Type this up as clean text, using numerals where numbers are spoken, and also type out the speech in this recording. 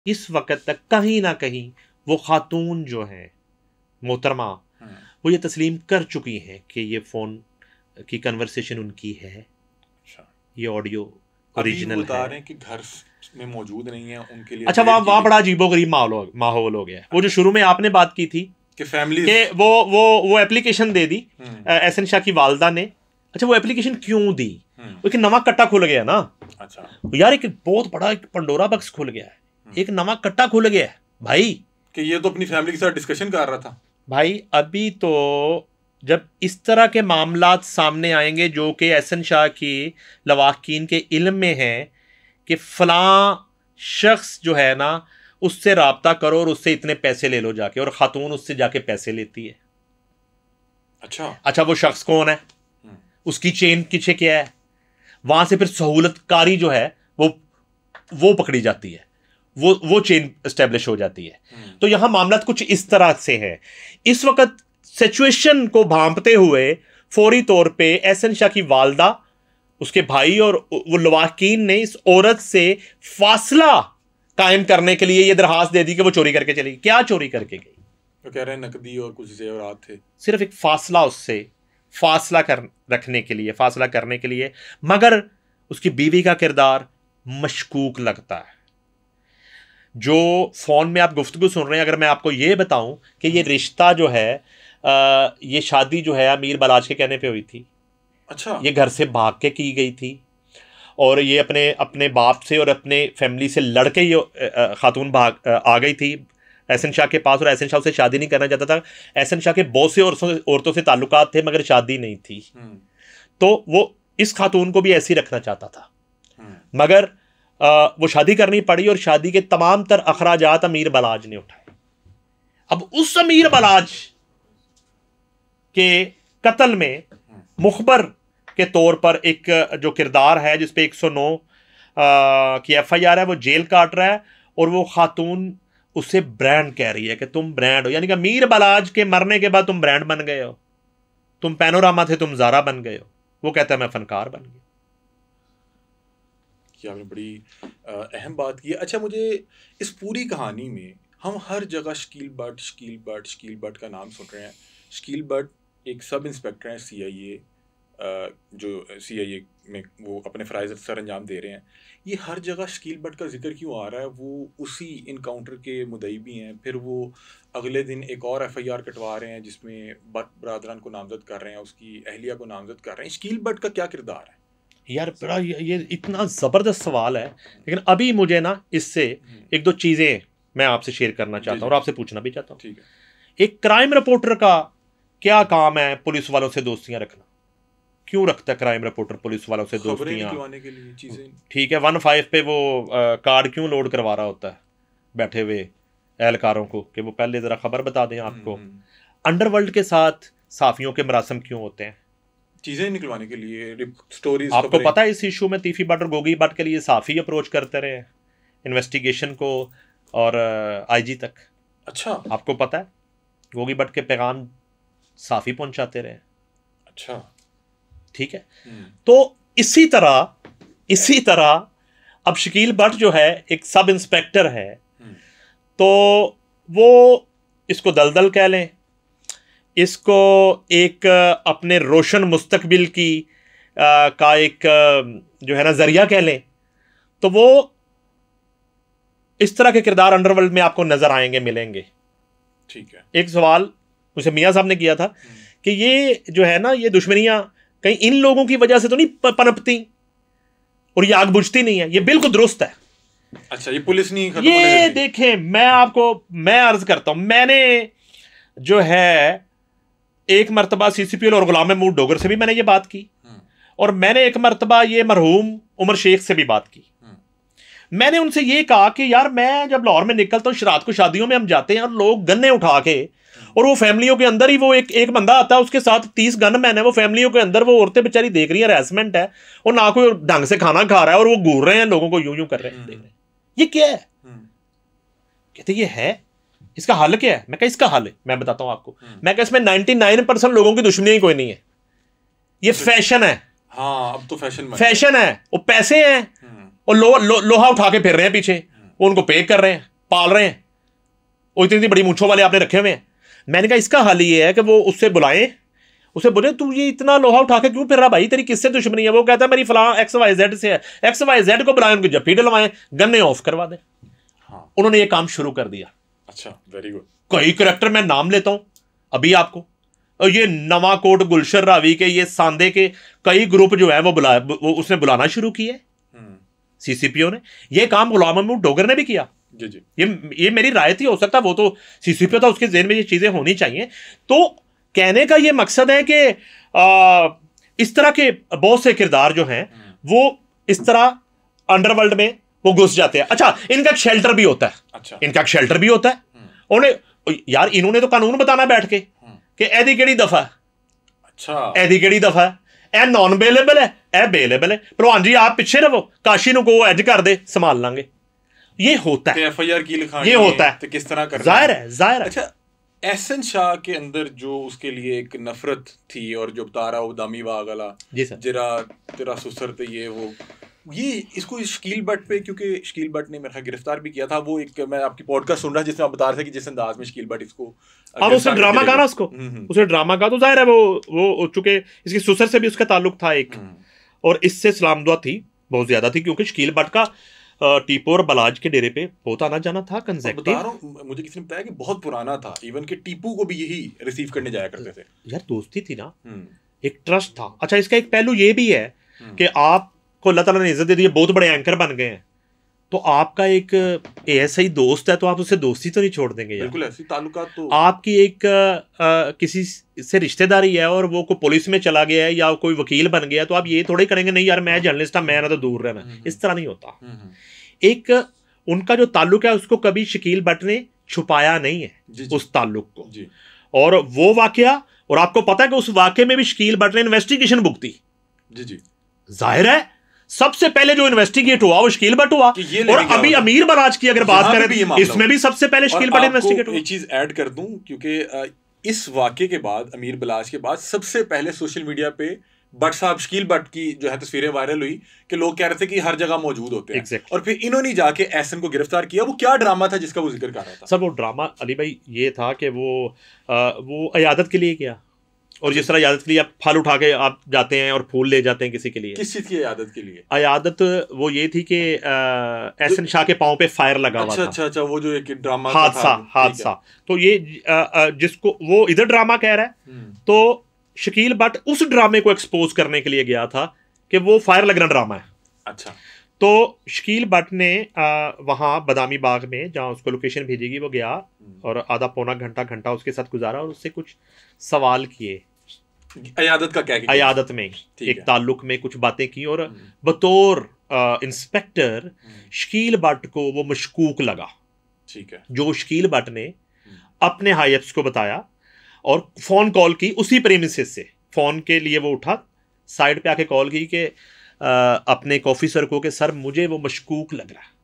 इस वक्त तक कहीं ना कहीं वो खातून जो है मोहतरमा, वो ये तस्लीम कर चुकी हैं कि ये फ़ोन की कन्वर्सेशन उनकी है। अच्छा, ये ऑडियो अभी ओरिजिनल वो बता है। रहे हैं कि घर में मौजूद नहीं है उनके लिए। अच्छा, वहाँ बड़ा अजीबोगरीब माहौल हो गया। वो जो शुरू में आपने बात की थी कि फैमिली कि वो एप्लीकेशन दे दी एहसन शाह की वालदा ने। अच्छा, वो एप्लीकेशन क्यों दी? वो एक नवा कट्टा खुल गया ना। अच्छा यार, एक बहुत बड़ा एक पंडोरा बक्स खुल गया है, एक नवा कट्टा खुल गया है भाई। कि ये तो अपनी फैमिली के साथ डिस्कशन कर रहा था भाई अभी तो जब इस तरह के मामलात सामने आएंगे जो कि एहसन शाह की लवाहकीन के इल्म में है कि फलां शख्स जो है ना, उससे राब्ता करो और उससे इतने पैसे ले लो जाके, और खातून उससे जाके पैसे लेती है। अच्छा, वो शख्स कौन है, उसकी चेन पीछे क्या है, वहां से फिर सहूलतकारी जो है वो पकड़ी जाती है, वो चेन एस्टेब्लिश हो जाती है। तो यहां मामला कुछ इस तरह से है। इस वक्त सिचुएशन को भांपते हुए फौरी तौर पे एहसन शाह की वालदा, उसके भाई और वो लवाहकीन ने इस औरत से फासला कायम करने के लिए ये दरखास्त दे दी कि वो चोरी करके चली। क्या चोरी करके गई? तो कह रहे हैं नकदी और कुछ जेवरात थे। सिर्फ एक फासला, उससे फासला रखने के लिए, फासला करने के लिए। मगर उसकी बीवी का किरदार मशकूक लगता है। जो फोन में आप गुफ्तगू सुन रहे हैं, अगर मैं आपको ये बताऊं कि ये रिश्ता जो है, ये शादी जो है अमीर बलाज के कहने पे हुई थी। अच्छा, ये घर से भाग के की गई थी, और ये अपने बाप से और अपने फैमिली से लड़के ये खातून भाग आ गई थी एहसन शाह के पास, और एहसन शाह से शादी नहीं करना चाहता था। एहसन शाह के बहुत से औरतों से ताल्लुकात थे, मगर शादी नहीं थी। तो वो इस खातून को भी ऐसे ही रखना चाहता था, मगर वो शादी करनी पड़ी, और शादी के तमाम तर अखराजात अमीर बलाज ने उठाए। अब उस अमीर बलाज के कत्ल में मुखबर के तौर पर एक जो किरदार है जिसपे 109 की FIR है, वो जेल काट रहा है, और वो खातून उसे ब्रांड कह रही है कि तुम ब्रांड हो। यानी कि अमीर बलाज के मरने के बाद तुम ब्रांड बन गए हो, तुम पैनोरामा थे, तुम ज़ारा बन गए हो। वो कहता है मैं फनकार बन गया। आपने बड़ी अहम बात की है। अच्छा, मुझे इस पूरी कहानी में हम हर जगह शकील भट्ट का नाम सुन रहे हैं। शकील भट्ट एक सब इंस्पेक्टर हैं CIA, जो CIA में वो अपने फ़राइज़ सर अंजाम दे रहे हैं। ये हर जगह शकील भट्ट का जिक्र क्यों आ रहा है? वो उसी इनकाउंटर के मुद्दई भी हैं, फिर वो अगले दिन एक और FIR कटवा रहे हैं जिसमें भट्ट बरादरान को नामजद कर रहे हैं, उसकी अहलिया को नामजद कर रहे हैं। शकील भट्ट का क्या किरदार है? यार बड़ा ये इतना ज़बरदस्त सवाल है, लेकिन अभी मुझे ना इससे एक दो चीज़ें मैं आपसे शेयर करना चाहता हूँ और आपसे पूछना भी चाहता हूँ। ठीक है। एक क्राइम रिपोर्टर का क्या काम है पुलिस वालों से दोस्तियां रखना? क्यों रखता है क्राइम रिपोर्टर पुलिस वालों से दोस्तियां? के लिए चीज़ें, ठीक है, 15 पे वो कार्ड क्यों लोड करवा रहा होता है बैठे हुए एहलकारों को कि वो पहले ज़रा खबर बता दें आपको? अंडरवर्ल्ड के साथ साफियों के मरासम क्यों होते हैं? चीज़ें निकलवाने के लिए, स्टोरीज। आपको पता है इस इशू में तीफी भट्ट और गोगी भट्ट के लिए साफ़ी अप्रोच करते रहे इन्वेस्टिगेशन को और IG तक। अच्छा, आपको पता है गोगी भट्ट के पैगाम साफ़ी पहुंचाते रहे। अच्छा, ठीक है। तो इसी तरह अब शकील भट्ट जो है एक सब इंस्पेक्टर है, तो वो इसको दलदल कह लें, इसको एक अपने रोशन मुस्तकबिल की का एक जो है ना जरिया कह लें, तो वो इस तरह के किरदार अंडरवर्ल्ड में आपको नजर आएंगे, मिलेंगे। ठीक है। एक सवाल मुझे मियाँ साहब ने किया था कि ये जो है ना, ये दुश्मनियां कहीं इन लोगों की वजह से तो नहीं पनपती और ये आग बुझती नहीं है? ये बिल्कुल दुरुस्त है। अच्छा, ये पुलिस नहीं खत्म ये देखें, मैं अर्ज करता हूं, मैंने जो है एक मरतबा CCPL और गुलाम महमूद डोगर से भी मैंने ये बात की, और मैंने एक मरतबा ये मरहूम उमर शेख से भी बात की। मैंने उनसे ये कहा कि यार, मैं जब लाहौर में निकलता हूँ, रात को शादियों में हम जाते हैं और लोग गन्ने उठा के, और वो फैमिलियों के अंदर ही वो एक बंदा आता है, उसके साथ 30 गन मैन है, वो फैमिलियों के अंदर, वो औरतें बेचारी देख रही है, हैरेसमेंट है, और ना कोई ढंग से खाना खा रहा है, और वो घूर रहे हैं, लोगों को यूं यूं कर रहे हैं, देख रहे हैं। ये क्या है? कहते ये है, इसका हल क्या है? मैं कहा इसका हल है, मैं बताता हूं आपको। मैं कहा इसमें 99% लोगों की दुश्मनी ही कोई नहीं है, ये फैशन है। हाँ, अब तो फैशन है, वो पैसे हैं, और लोहा उठा के फिर रहे हैं पीछे, वो उनको पे कर रहे हैं। पाल रहे हैं, वो इतनी बड़ी मूंछों वाले आपने रखे हुए हैं। मैंने कहा इसका हल ये है कि वो उससे बुलाएं, उसे बोले तू ये इतना लोहा उठा के क्यों फिर रहा भाई, तेरी किससे दुश्मनी है? वो कहता है मेरी फलां XYZ से है। XYZ को बुलाएं, उनकी जप्पी डलवाएं, गन्ने ऑफ करवा दें। हाँ। उन्होंने ये काम शुरू कर दिया। अच्छा, वेरी गुड। कई करैक्टर मैं नाम लेता हूं अभी आपको, और ये नवाकोट गुलशन रावी के, ये सांदे के कई ग्रुप जो है वो उसने बुलाना शुरू किए सीसीपीओ ने। ये काम गुलाम महमूद डोगर ने भी किया। जी जी। ये मेरी राय थी, हो सकता वो तो सीसीपीओ था, उसके जेहन में ये चीजें होनी चाहिए। तो कहने का ये मकसद है कि इस तरह के बहुत से किरदार जो हैं वो इस तरह अंडरवर्ल्ड में वो घुस जाते हैं। अच्छा, इनका एक शेल्टर भी होता है। अच्छा, इनका एक शेल्टर भी होता है। उन्हें यार इन्होंने तो कानून बताना बैठ के कि एदी केड़ी दफा है, अच्छा, एदी केड़ी दफा है, ए नॉन बेलेबल है, ए बेलेबल है। भलवान जी आप पीछे रहो, काशी नु को एज कर दे, संभाल लांगे। ये होता है, FIR की लिखानी ये होता है, तो किस तरह करना जाहिर है, जाहिर है। अच्छा, एहसन शाह के अंदर जो उसके लिए एक नफरत थी और जो बता रहा वो दामी वागला जी सर, जरा तेरा सुसर तो ये इसको शकील भट्ट पे, क्योंकि शकील भट्ट ने मेरा गिरफ्तार भी किया था। वो एक मैं आपकी पॉडकास्ट सुन रहा जिसमें आप बता रहे थे कि जिस अंदाज में शकील भट्ट इसको अब उसने ड्रामा कहा ना, उसको उसने ड्रामा कहा, तो जाहिर है वो चूंकि इसकी सुसर से भी उसका ताल्लुक था एक, और इससे सलाम दुआ थी बहुत ज्यादा थी, क्योंकि शकील भट्ट का टीपू और बलाज के डेरे पे बहुत आना जाना था। कंसेक्टिव मुझे किसी ने बताया कि बहुत पुराना था, इवन कि टीपू को भी यही रिसीव करने जाया करते थे। यार दोस्ती थी ना, एक ट्रस्ट था। अच्छा, इसका एक पहलू ये भी है कि आपको अल्लाह ताला ने इज्जत दे दी है, बहुत बड़े एंकर बन गए हैं, तो आपका एक ASI दोस्त है तो आप उससे दोस्ती तो नहीं छोड़ देंगे यार। बिल्कुल, ऐसी ताल्लुकात तो आपकी एक किसी से रिश्तेदारी है और वो कोई पुलिस में चला गया है या कोई वकील बन गया, तो आप ये थोड़े करेंगे नहीं यार मैं जर्नलिस्ट हूं, मैं ना तो दूर रहना। इस तरह नहीं होता। एक उनका जो ताल्लुक है उसको कभी शकील भट्ट ने छुपाया नहीं है, जी, जी, उस ताल्लुक को जी। और वो वाकया, और आपको पता है कि उस वाकये में भी शकील भट्ट ने इन्वेस्टिगेशन भुगती। जी जी, जाहिर है सबसे पहले जो इन्वेस्टिगेट हुआ वो शकील भट्ट हुआ। और अभी अमीर बलाज की अगर बात करें, इसमें भी सबसे पहले शकील भट्ट इन्वेस्टिगेट हुआ। एक चीज ऐड कर दूं, क्योंकि इस वाकये के बाद, अमीर बलाज के बाद, सबसे पहले सोशल मीडिया पे भट्ट साहब, शकील भट्ट की जो है तस्वीरें वायरल हुई कि लोग कह रहे थे कि हर जगह मौजूद होते हैं। Exactly. और फिर इन्होंने जाके एहसन को गिरफ्तार किया। वो क्या ड्रामा था जिसका वो जिक्र कर रहा था? सर वो ड्रामा अली भाई ये था कि वो अयादत के लिए किया, और जिस तरह अयादत के लिए आप फल उठा के आप जाते हैं और फूल ले जाते हैं किसी के लिए। किस चीज की अयादत के लिए? अयादत वो ये थी कि एहसन शाह के पांव पे फायर लगा हुआ था। अच्छा, वो जो एक ड्रामा हादसा। तो ये जिसको वो इधर ड्रामा कह रहा है, तो शकील भट्ट उस ड्रामे को एक्सपोज करने के लिए गया था कि वो फायर लगना ड्रामा है। अच्छा। तो शकील भट्ट ने वहाँ बदामी बाग में जहाँ उसको लोकेशन भेजेगी वो गया और आधा पौना घंटा उसके साथ गुजारा और उससे कुछ सवाल किए। अयादत का क्या किया? अयादत में एक ताल्लुक में कुछ बातें की, और बतौर इंस्पेक्टर शकील भट्ट को वो मशकूक लगा। ठीक है। जो शकील भट्ट ने अपने हाई अप्स को बताया और फोन कॉल की उसी प्रेमिसेस से। फोन के लिए वो उठा, साइड पे आके कॉल की कि अपने एक ऑफिसर को कि सर मुझे वो मशकूक लग रहा है।